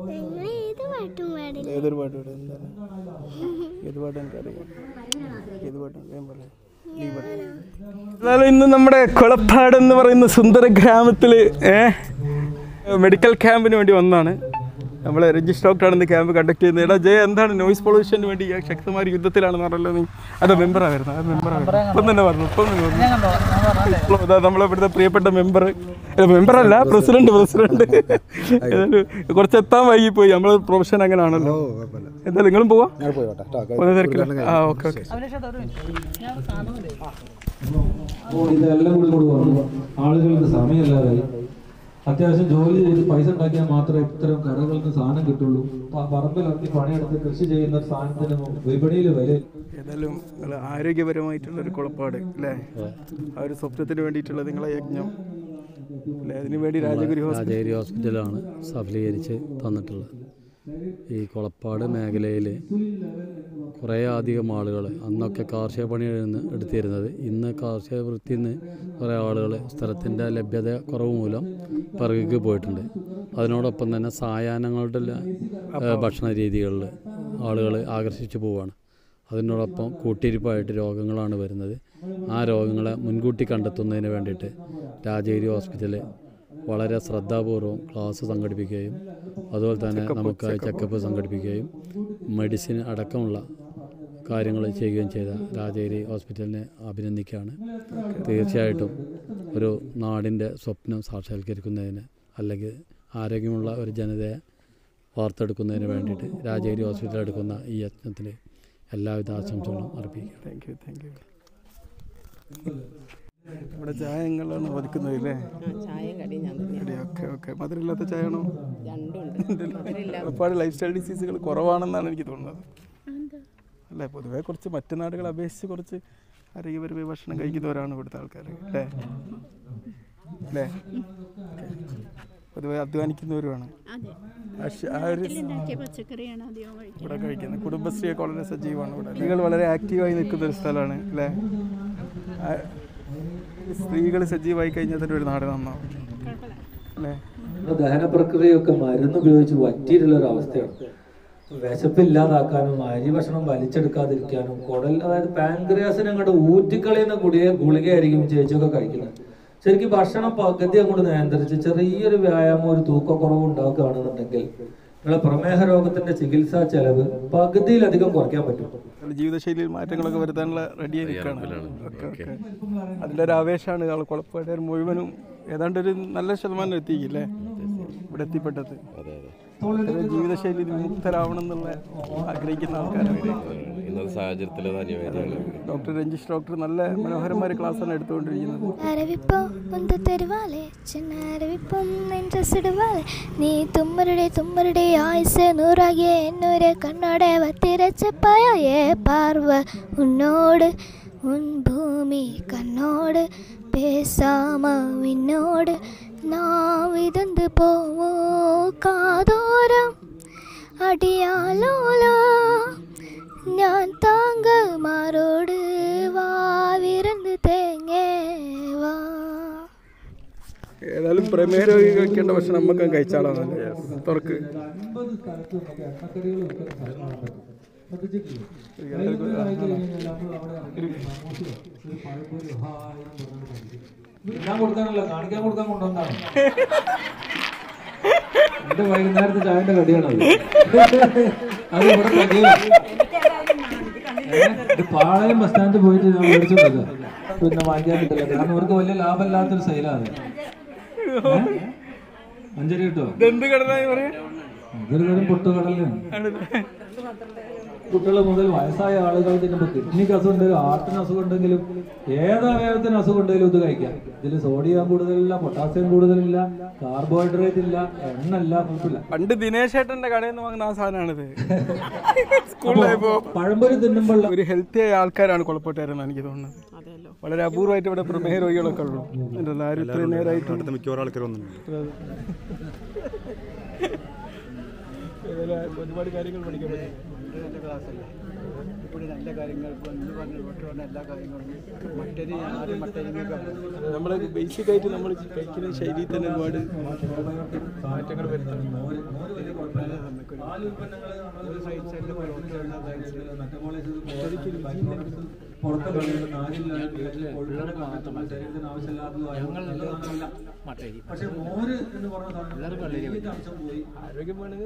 ഏതൊരു പാട്ട് പാടും? എന്താണ് ഏത് പാട്ട് എനിക്കറിയാം? ഏത് പാട്ട് ഞാൻ പറയാം. എന്നാലും ഇന്ന് നമ്മുടെ കൊളപ്പാട് എന്ന് പറയുന്ന സുന്ദര ഗ്രാമത്തിൽ മെഡിക്കൽ ക്യാമ്പിന് വേണ്ടി വന്നതാണ്. നമ്മൾ രജിസ്റ്റർ ഡോക്ടറാണ് ഇന്ന് ക്യാമ്പ് കണ്ടക്ട് ചെയ്യുന്നത്. എടാ ജയ, എന്താണ് നോയിസ് പൊല്യൂഷന് വേണ്ടി ശക്തമായ യുദ്ധത്തിലാണെന്ന് പറഞ്ഞല്ലോ നീ? അതെ, മെമ്പറായിരുന്നു. ആ മെമ്പറായിരുന്നു. ഇപ്പം തന്നെ പറഞ്ഞു. നമ്മളെ ഇവിടുത്തെ പ്രിയപ്പെട്ട മെമ്പറല്ല, പ്രസിഡന്റ്. ഏതായാലും കുറച്ച് എത്താൻ വൈകിപ്പോയി. നമ്മളെ പ്രൊഫഷൻ അങ്ങനെ ആണല്ലോ. എന്തായാലും നിങ്ങളും പോവാ? തിരക്കില്ല. ആ, ഓക്കെ ഓക്കെ. ആളുകൾക്ക് സമയമില്ലാതായി. അത്യാവശ്യം ജോലി ചെയ്ത് പൈസ ഉണ്ടാക്കിയാൽ മാത്രമേ ഇത്തരം കടകൾക്ക് സാധനം കിട്ടുള്ളൂ. പറമ്പിലൊക്കെ പണിയെടുത്ത് കൃഷി ചെയ്യുന്ന സാധനത്തിന് വിപണിയിൽ വില. ഏതായാലും ആരോഗ്യപരമായിട്ടുള്ളൊരു കുളപ്പാട് അല്ലേ? ആ ഒരു സ്വപ്നത്തിന് വേണ്ടിയിട്ടുള്ള നിങ്ങളെ യജ്ഞം അല്ലേ? അതിനുവേണ്ടി രാജഗിരി ഹോസ്പിറ്റലാണ് സഫലീകരിച്ച് തന്നിട്ടുള്ളത്. ഈ കുളപ്പാട് മേഖലയിൽ കുറേ അധികം ആളുകൾ അന്നൊക്കെ കാർഷിക പണിയിൽ നിന്ന് എടുത്തിരുന്നത് ഇന്ന് കാർഷിക വൃത്തിയിൽ നിന്ന് കുറേ ആളുകൾ സ്ഥലത്തിൻ്റെ ലഭ്യത കുറവ് മൂലം പിറകിലേക്ക് പോയിട്ടുണ്ട്. അതിനോടൊപ്പം തന്നെ സായാഹ്നങ്ങളുടെ ഭക്ഷണ രീതികളിൽ ആളുകൾ ആകർഷിച്ചു പോവുകയാണ്. അതിനോടൊപ്പം കൂട്ടിരിപ്പായിട്ട് രോഗങ്ങളാണ് വരുന്നത്. ആ രോഗങ്ങളെ മുൻകൂട്ടി കണ്ടെത്തുന്നതിന് വേണ്ടിയിട്ട് രാജഗിരി ഹോസ്പിറ്റൽ വളരെ ശ്രദ്ധാപൂർവം ക്ലാസ് സംഘടിപ്പിക്കുകയും അതുപോലെ തന്നെ നമുക്ക് ചെക്കപ്പ് സംഘടിപ്പിക്കുകയും മെഡിസിൻ അടക്കമുള്ള കാര്യങ്ങൾ ചെയ്യുകയും ചെയ്ത രാജഗിരി ഹോസ്പിറ്റലിനെ അഭിനന്ദിക്കുകയാണ്. തീർച്ചയായിട്ടും ഒരു നാടിൻ്റെ സ്വപ്നം സാക്ഷാത്കരിക്കുന്നതിന് അല്ലെങ്കിൽ ആരോഗ്യമുള്ള ഒരു ജനതയെ വാർത്തെടുക്കുന്നതിന് വേണ്ടിയിട്ട് രാജഗിരി ഹോസ്പിറ്റൽ എടുക്കുന്ന ഈ യത്നത്തിൽ എല്ലാവിധ ആശംസകളും അർപ്പിക്കുക. Thank you, thank you. ഇവിടെ ചായങ്ങളാണ് ഒതുക്കുന്നതല്ലേ? Okay okay. മധുരമില്ലാത്ത ചായ ആണോ? ഒരുപാട് ലൈഫ് സ്റ്റൈൽ ഡിസീസുകൾ കുറവാണെന്നാണ് എനിക്ക് തോന്നുന്നത് അല്ലേ? പൊതുവെ കുറച്ച് മറ്റു നാടുകളെ അപേക്ഷിച്ച് കുറച്ച് ആരോഗ്യപരമായ ഭക്ഷണം കഴിക്കുന്നവരാണ് ഇവിടുത്തെ ആൾക്കാർ അല്ലേ? അല്ലേ? പൊതുവെ അധ്വാനിക്കുന്നവരുമാണ് ഇവിടെ കഴിക്കുന്നത്. കുടുംബശ്രീയൊക്കെ വളരെ സജീവമാണ് ഇവിടെ. സ്ത്രീകൾ വളരെ ആക്റ്റീവായി നിൽക്കുന്ന ഒരു സ്ഥലമാണ് അല്ലേ? സ്ത്രീകൾ സജീവമായി കഴിഞ്ഞാൽ തന്നെ ഒരു നാട് നന്നാവും അല്ലേ? ദഹന പ്രക്രിയയൊക്കെ മരുന്ന് ഉപയോഗിച്ച് വറ്റിയിട്ടുള്ളൊരവസ്ഥയാണ്. വിശപ്പില്ലാതാക്കാനും അരി ഭക്ഷണം വലിച്ചെടുക്കാതിരിക്കാനും കുടൽ, അതായത് പാൻക്രിയാസിനെ അങ്ങോട്ട് ഊറ്റിക്കളയുന്ന ഗുളികയായിരിക്കും ചേച്ചിയൊക്കെ കഴിക്കുന്നത്. ശരിക്കും ഭക്ഷണം പകുതി അങ്ങോട്ട് നിയന്ത്രിച്ച് ചെറിയൊരു വ്യായാമം, ഒരു തൂക്കക്കുറവ് ഉണ്ടാക്കുകയാണെന്നുണ്ടെങ്കിൽ നിങ്ങളെ പ്രമേഹ രോഗത്തിന്റെ ചികിത്സാ ചെലവ് പകുതിയിലധികം കുറയ്ക്കാൻ പറ്റും. ജീവിതശൈലിയിൽ മാറ്റങ്ങളൊക്കെ വരുത്താനുള്ള റെഡിയായി നിൽക്കുകയാണ്. അതിൻ്റെ ഒരു ആവേശമാണ് ആൾ കുളപ്പാട് മുഴുവനും ഏതാണ്ട് ഒരു നല്ല ശതമാനം എത്തിയില്ലേ ഇവിടെ എത്തിപ്പെട്ടത്. ജീവിതശൈലി വിമുക്തരാവണം എന്നുള്ള ആഗ്രഹിക്കുന്ന ആൾക്കാരാണ് ഇന്നത്തെ സാഹചര്യത്തിൽ. ഡോക്ടർ രഞ്ജിഷ് ഡോക്ടർ നല്ല മനോഹരമായ ക്ലാസ്സാണ് എടുത്തുകൊണ്ടിരിക്കുന്നത്. നീ തുമ്മരുടെ ആയുസ് നൂറാകിയ എന്നൊരു കണ്ണോടെ വത്തിരച്ചപ്പായ പാർവ ഉന്നോട് ഉൻ ഭൂമി കണ്ണോട് പേസാമ വിന്നോട് നാവിതந்து പോവോ കാതോരം അടിയാലോലോ ഞാൻ താങ്കമാരോട് വാവിരന്ന് തേങ്ങേവാ. ഏതായാലും പ്രമേഹ രോഗി കഴിക്കേണ്ട ഭക്ഷണം നമുക്ക് കഴിച്ചാളാണ് തുറക്ക്. കാണിക്കാൻ കൊടുക്കാൻ കൊണ്ടുവന്നാണ്. എന്റെ വൈകുന്നേരത്തെ ചായന്റെ കടിയാണത്. അത് ഇവിടെ പാളയം ബസ് സ്റ്റാൻഡിൽ പോയിട്ട് ഞാൻ മേടിച്ചോണ്ടിരിക്കുക. പിന്നെ വാങ്ങിക്കാൻ കിട്ടില്ല, കാരണം അവർക്ക് വലിയ ലാഭമില്ലാത്തൊരു സെയിലാണ്. അഞ്ചരി കിട്ടോ? അതൊരു തരം പൊട്ടുകടലാണ്. കുട്ടികൾ മുതൽ വയസ്സായ ആളുകൾ ഇതിനുമ്പോൾ കിഡ്നിക്ക് അസുഖം ഉണ്ടെങ്കിലും ഹാർട്ടിന് അസുഖം ഉണ്ടെങ്കിലും ഏതവയവത്തിന് അസുഖം ഉണ്ടെങ്കിലും ഇത് കഴിക്കാം. ഇതിൽ സോഡിയം കൂടുതലില്ല, പൊട്ടാസ്യം കൂടുതലില്ല, കാർബോഹൈഡ്രേറ്റ് ഇല്ല, എണ്ണ ഇല്ല, കുഴപ്പമില്ല. പണ്ട് ദിനേശ് ഏട്ടന്റെ കടയിൽ നിന്ന് വാങ്ങുന്ന ആ സാധനമാണിത്. പഴംപൊരി തിന്നുമ്പോൾ ഒരു ഹെൽത്തി ആയ ആൾക്കാരാണ് കുളപ്പെട്ടാരെന്നാണ് എനിക്ക് തോന്നുന്നത്. വളരെ അപൂർവമായിട്ട് ഇവിടെ പ്രമേഹ രോഗികളൊക്കെ ഉള്ളൂ. ആരും ഇത്രയും നേരമായിട്ട് മിക്കവാറും ആൾക്കാർ ഒരുപാട് കാര്യങ്ങൾ പഠിക്കാൻ പറ്റും. കൂടി നല്ല കാര്യങ്ങൾ എന്ന് പറഞ്ഞ ഡോക്ടർ പറഞ്ഞ എല്ലാ കാര്യങ്ങളും മട്ടരി ആദ്യം മട്ടരിങ്ങൊക്കെ നമ്മൾ ബേസിക്കായിട്ട് നമ്മൾ കഴിക്കുന്ന ശൈലിയിൽ തന്നെ ഒരുപാട് മാറ്റങ്ങൾ വരുത്തുന്നു. പക്ഷെ മോര് എന്ന് പറഞ്ഞ അംശം പോയി. ആരോഗ്യം വേണമെങ്കിൽ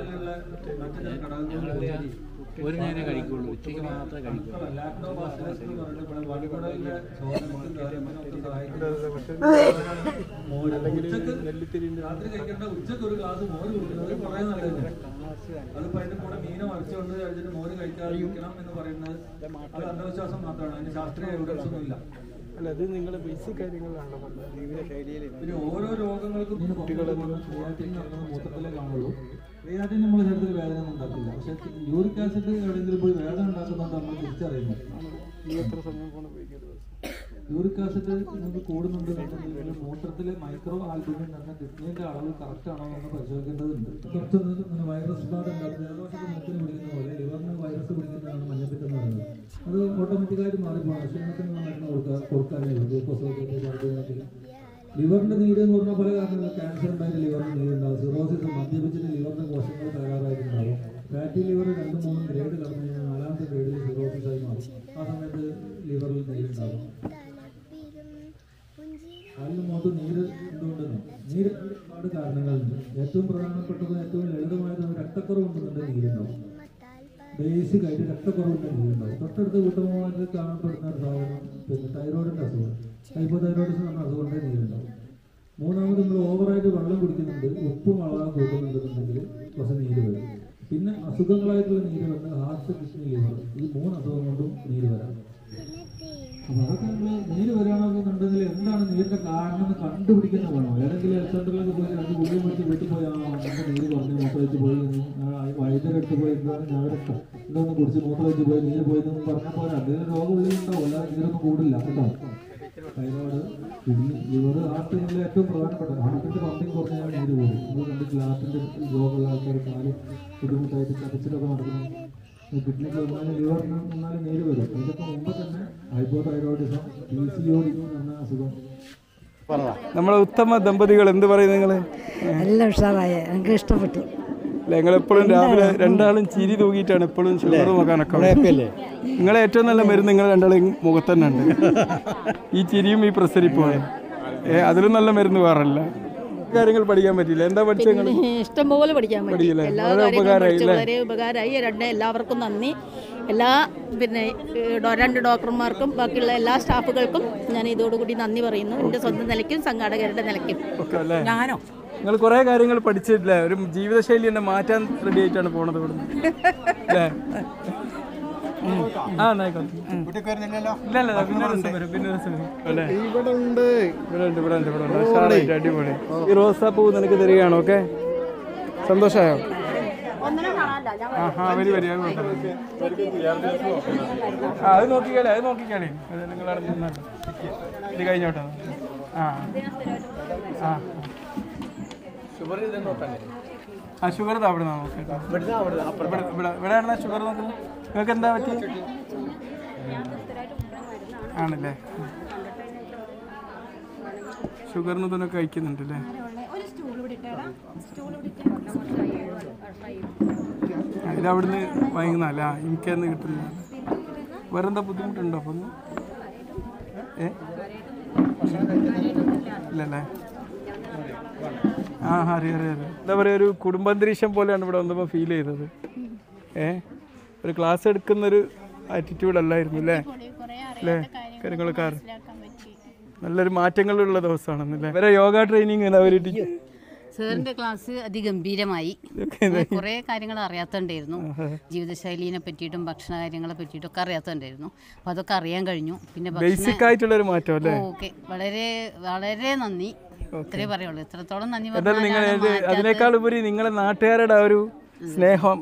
ഒരു നേരം കഴിക്കുള്ളൂ, ഉച്ചയ്ക്ക് മാത്രമേ കഴിക്കുള്ളൂ. രാത്രി കഴിക്കേണ്ട ഉച്ചക്ക് ഒരു ഗ്ലാസ് മോര് കുടിക്കുന്നത് വളരെ നല്ലതന്നെ. അതിപ്പോൾ അതിന്റെ കൂടെ മീനോ മറിച്ചുകൊണ്ട് കഴിച്ചിട്ട് മോര് കഴിക്കാതിരിക്കണം എന്ന് പറയുന്നത് അത് അന്ധവിശ്വാസം മാത്രമാണ്. അതിന് ശാസ്ത്രീയ എവിഡൻസ് ഒന്നുമില്ല. അല്ല, അത് നിങ്ങളുടെ ബേസിക് കാര്യങ്ങളാണല്ലോ പറഞ്ഞത്. ജീവിത ശൈലിയിൽ പിന്നെ ഓരോ രോഗങ്ങൾക്കും കുട്ടികളൊന്നും ക്രിയാറ്റിൻ നടന്നത് മൂത്രത്തിലേ കാണുള്ളൂ. ക്രിയാറ്റിൻ നമ്മുടെ ശരീരത്തിൽ വേദന ഒന്നും ഉണ്ടാക്കില്ല. പക്ഷെ യൂറിക് ആസിഡ് എവിടെയെങ്കിലും പോയി വേദന ഉണ്ടാക്കുന്നുണ്ട് നമ്മൾ തിരിച്ചറിയുന്നത്. എത്ര സമയം ഫോൺ ഉപയോഗിക്കരുത്? യൂറിക് ആസിഡ് നമുക്ക് കൂടുന്നുണ്ടെന്നുണ്ടെങ്കിൽ മൂത്രത്തിലെ മൈക്രോ ആൽബുമിൻ എന്ന കിഡ്നിയുടെ അളവ് കറക്റ്റ് ആണോ എന്ന് പരിശോധിക്കേണ്ടതുണ്ട്. കുറച്ചൊന്നും വൈറസ് ബാധ ഉണ്ടാക്കുന്നത് ജലദോഷത്തിൽ മൂക്കിന് പിടിക്കുന്ന പോലെ ലിവറിന് വൈറസ് പിടിക്കുന്നതാണ് മഞ്ഞപ്പിത്തം എന്ന് പറയുന്നത്. അത് ഓട്ടോമാറ്റിക്കായിട്ട് മാറിപ്പോകണം. ക്ഷീണത്തിനുള്ള മരുന്ന് കൊടുക്കാനേ ഗ്ലൂക്കോസ്. ലിവറിന്റെ നീര് എന്ന് പറഞ്ഞാൽ പല കാരണങ്ങൾ. ക്യാൻസർ ഉണ്ടായിട്ട് ലിവറിന് നീരുണ്ടാവും. സിറോസിസ് മദ്യപിച്ചിട്ട് ലിവറിന്റെ കോശങ്ങൾ തകരാറായിട്ടുണ്ടാവും. ഫാറ്റി ലിവർ 2-3 ഗ്രേഡ് കടന്നു കഴിഞ്ഞാൽ 4ാമത്തെ ഗ്രേഡിൽ സിറോസിസ് ആയി മാറും. ആ സമയത്ത് ലിവറിൽ നീരുണ്ടാവും. അതിന് മുമ്പ് നീര് എന്തുകൊണ്ടെന്ന് നീര് ഒരുപാട് കാരണങ്ങളുണ്ട്. ഏറ്റവും പ്രധാനപ്പെട്ടതും ഏറ്റവും ലളിതമായത് രക്തക്കുറവുണ്ടെന്നുണ്ടെങ്കിൽ നീരുണ്ടാവും. ബേസിക് ആയിട്ട് രക്തക്കുറവുണ്ടെങ്കിൽ നീരുണ്ടാവും. തൊട്ടടുത്ത വീട്ടമ്മമാരിൽ കാണപ്പെടുന്ന ഒരു സാധനം പിന്നെ തൈറോയിഡിൻ്റെ അസുഖം, ഹൈപ്പോതൈറോയിഡിസം എന്ന അസുഖം ഉണ്ടെങ്കിൽ നീരുണ്ടാവും. മൂന്നാമത് നമ്മൾ ഓവറായിട്ട് വെള്ളം കുടിക്കുന്നുണ്ട്, ഉപ്പും വളവും കൂട്ടുന്നുണ്ടെന്നുണ്ടെങ്കിൽ കുറച്ച് നീര് വരും. പിന്നെ അസുഖങ്ങളായിട്ടുള്ള നീര് വന്ന് ഹാർട്ട്, കിഡ്നി, ലിവർ, ഈ 3 അസുഖം കൊണ്ടും നീര് വരാം. അപ്പോൾ അതൊക്കെ നമ്മൾ നീര് വരാണെന്നുണ്ടെങ്കിൽ എന്താണ് നീരിൻ്റെ കാരണം എന്ന് കണ്ടുപിടിക്കുന്ന വേണം. ഏതെങ്കിലും ഹെൽത്ത് സെൻ്ററിലൊക്കെ പോയി 2 ഗുളിക മേടിച്ച് വീട്ടിൽ പോയി നമ്മുടെ നീര് കുറഞ്ഞ് മൂത്രമൊഴിച്ച് പോയി വൈദ്യുതി പോയി ഞാനൊക്കെ ഇതൊന്ന് കുടിച്ച് മൂത്രമൊഴിച്ച് പോയി നീര് പോയി എന്ന് പറഞ്ഞാൽ പോരാ. എന്തെങ്കിലും രോഗം ഉള്ളിലുണ്ടാവും, അല്ലാതെ നീരൊന്നും കൂടില്ല കേട്ടോ. തൈറോയ്ഡ്, കിഡ്നി, ലിവർ, ഹാർട്ട് ഇതിൽ ഏറ്റവും പ്രധാനപ്പെട്ട ഹാർട്ടിൻ്റെ പമ്പിങ് കുറഞ്ഞാൽ നീര് പോകും. നമ്മൾ കണ്ടിട്ട് ഹാർട്ടിൻ്റെ രോഗമുള്ള ആൾക്കാർ കാല് ബുദ്ധിമുട്ടായിട്ട് ചതച്ചിലൊക്കെ നടക്കുന്നു. കിഡ്നിക്ക് വന്നാലും ലിവറിന് വന്നാലും നീര് വരും. ഇതൊക്കെ മുമ്പ് തന്നെ ഹൈപ്പോതൈറോയിഡിസം, PCOD എന്ന അസുഖം. നമ്മളെ ഉത്തമ ദമ്പതികൾ എന്ത് പറയുന്നത് നിങ്ങൾ? എല്ലാം ഉഷാറായ, എനിക്ക് ഇഷ്ടപ്പെട്ടു. അല്ല, നിങ്ങളെപ്പോഴും രാവിലെ രണ്ടാളും ചിരി തൂക്കിയിട്ടാണ് എപ്പോഴും ഷുഗർ നോക്കാനൊക്കെ. നിങ്ങളെ ഏറ്റവും നല്ല മരുന്ന് നിങ്ങൾ രണ്ടാളും മുഖത്ത് തന്നെ ഉണ്ട്. ഈ ചിരിയും ഈ പ്രസരിപ്പുമാണ്. അതിലും നല്ല മരുന്ന് വേറല്ല. കാര്യങ്ങൾ പഠിക്കാൻ പറ്റില്ല. എന്താ പഠിച്ചത്? ഇഷ്ടംപോലെ പഠിക്കാൻ പറ്റില്ല. എല്ലാ കാര്യങ്ങളും വളരെ ഉപകാരമായി. എല്ലാവർക്കും നന്ദി. എല്ലാ പിന്നെ 2 ഡോക്ടർമാർക്കും ബാക്കിയുള്ള എല്ലാ സ്റ്റാഫുകൾക്കും ഞാൻ ഇതോടുകൂടി നന്ദി പറയുന്നു. എൻ്റെ സ്വന്തം നിലയ്ക്കും സംഘാടകരുടെ നിലയ്ക്കും. ഞാനോ നിങ്ങൾ കുറേ കാര്യങ്ങൾ പഠിച്ചിട്ടില്ല. ഒരു ജീവിതശൈലി തന്നെ മാറ്റാൻ റെഡി ആയിട്ടാണ് പോണത് ഇവിടുന്ന്. അല്ലേ? അടിപൊളി. ഈ റോസാപ്പൂ നിനക്ക് തരികയാണോ? ഓക്കെ, സന്തോഷമായോ? അത് നോക്കിക്കാളി, അത് നോക്കിക്കാളി. നിങ്ങളവിടെ നിന്നാണ് ഇത് കഴിഞ്ഞോട്ടോ. ഷുഗർ അവിടെ നോക്കട്ടോ. ഇവിടെയാണ് ഷുഗർ നോക്കുന്നത്. നിങ്ങൾക്ക് എന്താ പറ്റി? ആണല്ലേ, ഷുഗറിന് തന്നെ കഴിക്കുന്നുണ്ട് അല്ലേ? ഇതവിടുന്ന് വാങ്ങുന്നല്ല, എനിക്കന്ന് കിട്ടുന്ന. വേറെന്താ ബുദ്ധിമുട്ടുണ്ടോ അപ്പം? ഇല്ലല്ലേ? അറിയാം. എന്താ പറയുക, ഒരു കുടുംബാന്തരീക്ഷം പോലെയാണ് ഇവിടെ വന്നപ്പോൾ ഫീൽ ചെയ്തത്. ഒരു ക്ലാസ് എടുക്കുന്നൊരു ആറ്റിറ്റ്യൂഡ് അല്ലായിരുന്നു അല്ലേ? അല്ലേ? കാര്യങ്ങളൊക്കെ നല്ലൊരു മാറ്റങ്ങളുള്ള ദിവസമാണെന്നല്ലേ? വേറെ യോഗ ട്രെയിനിങ് സാറിന്റെ ക്ലാസ് അതിഗംഭീരമായി. കുറേ കാര്യങ്ങൾ അറിയാത്തുണ്ടായിരുന്നു. ജീവിതശൈലിനെ പറ്റിയിട്ടും ഭക്ഷണ കാര്യങ്ങളെ പറ്റിയിട്ടും ഒക്കെ അറിയാത്തുണ്ടായിരുന്നു. അപ്പോൾ അതൊക്കെ അറിയാൻ കഴിഞ്ഞു. പിന്നെ ബേസിക് ആയിട്ടുള്ളൊരു മാറ്റം അല്ലേ? ഓക്കെ, വളരെ വളരെ നന്ദി. ഇത്രേ പറയുള്ളൂ. എത്രത്തോളം നന്ദി അതിനേക്കാൾ ഉപരി നിങ്ങളെ നാട്ടുകാരുടെ ഒരു സ്നേഹം.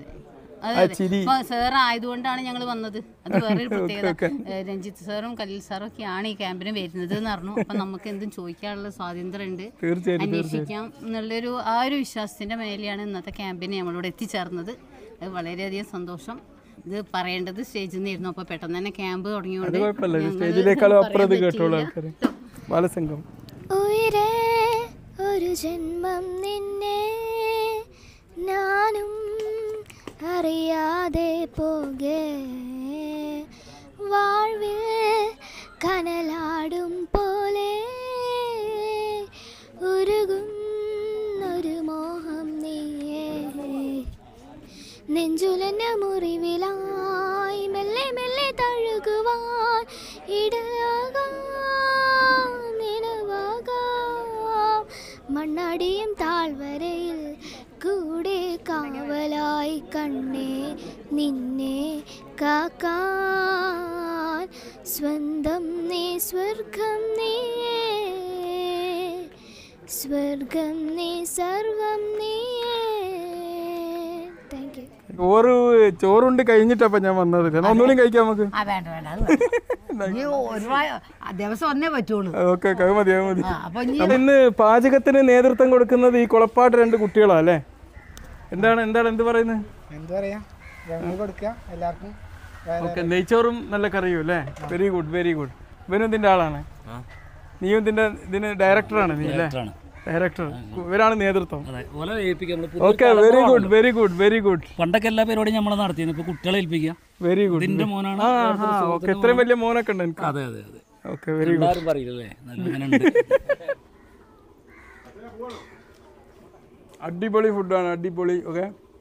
സാർ ആയതുകൊണ്ടാണ് ഞങ്ങൾ വന്നത്. അത് വേറൊരു പ്രത്യേകത. രഞ്ജിത്ത് സാറും കലീൽ സാറും ഒക്കെയാണ് ഈ ക്യാമ്പിന് വരുന്നത് എന്ന് പറഞ്ഞു. അപ്പം നമുക്ക് എന്തും ചോദിക്കാനുള്ള സ്വാതന്ത്ര്യം ഉണ്ട്, അന്വേഷിക്കാം എന്നുള്ളൊരു ആ ഒരു വിശ്വാസത്തിന്റെ മേലെയാണ് ഇന്നത്തെ ക്യാമ്പിന് നമ്മളിവിടെ എത്തിച്ചേർന്നത്. അത് വളരെയധികം സന്തോഷം. ഇത് പറയേണ്ടത് സ്റ്റേജിൽ നിന്നായിരുന്നു. അപ്പോൾ പെട്ടെന്ന് തന്നെ ക്യാമ്പ് അത് തുടങ്ങിയോണ്ട് കുഴപ്പമില്ല, സ്റ്റേജിലേക്കാളും അപ്പുറത്ത് കേട്ടോളൂ ആൾക്കാർ. ബാലസംഘം. ഉയരെ ഒരു ജന്മം നിന്നെ നാനും അറിയാതെ പോകെ വാഴ്വിൽ കനലാടും പോലെ ഉരുകുന്നൊരു മോഹം നീയേ നെഞ്ചുലഞ്ഞ മുറിവിലായി മെല്ലെ മെല്ലെ തഴുകുവാൻ ഇടയാകാം നിലവാകാം മണ്ണടിയും താഴ്വരയിൽ കൂടെ കാവലായി കണ്ണേ നിന്നെ കാക്കാൻ സ്വന്തം നീ സ്വർഗം നീയേ സ്വർഗം നീ സർവം നീയേ. Thank you. ചോറുണ്ട് കഴിഞ്ഞിട്ടപ്പം ഞാൻ വന്നത്. ഒന്നുകൂടി കഴിക്കാം നമുക്ക്. വേണ്ട വേണ്ട ദിവസം ഒന്നേ പറ്റുള്ളൂ. ഓക്കെ, അത് മതി, അത് മതി. ഇന്ന് പാചകത്തിന് നേതൃത്വം കൊടുക്കുന്നത് ഈ കുളപ്പാട് 2 കുട്ടികളാ അല്ലേ? എന്ത് പറയുന്നത്? എന്താ പറയാ, കൊടുക്കുക എല്ലാവർക്കും. ഓക്കെ, നെയ്ച്ചോറും നല്ല കറിയും അല്ലേ? Very good, very good. ഇവനും ഇതിൻ്റെ ആളാണ്, നീയും ഇതിന് ഡയറക്ടറാണ് നീ അല്ലേ? ഡയറക്ടർ, ഇവരാണ് നേതൃത്വം. Okay, very good, very good, very good. പണ്ടൊക്കെ എല്ലാ പരിപാടിയും നമ്മൾ നടത്തിയിരുന്നു, ഇപ്പൊ കുട്ടികളെ ഏൽപ്പിക്കുക. Very good. ഇതിന്റെ മോനാണ്. ഓക്കെ, ഇത്രയും വലിയ മോനൊക്കെ ഉണ്ട് എനിക്ക്. അതെ അതെ അതെ. Okay, very good. ആരും പറയില്ലല്ലേ, അടിപൊളി ഫുഡാണ്, അടിപൊളി. ഓക്കെ.